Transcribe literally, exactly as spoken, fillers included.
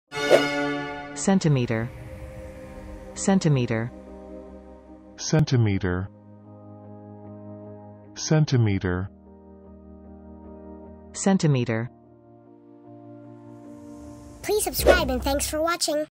Centimeter. Centimeter. Centimeter. Centimeter. Centimeter. Please subscribe and thanks for watching.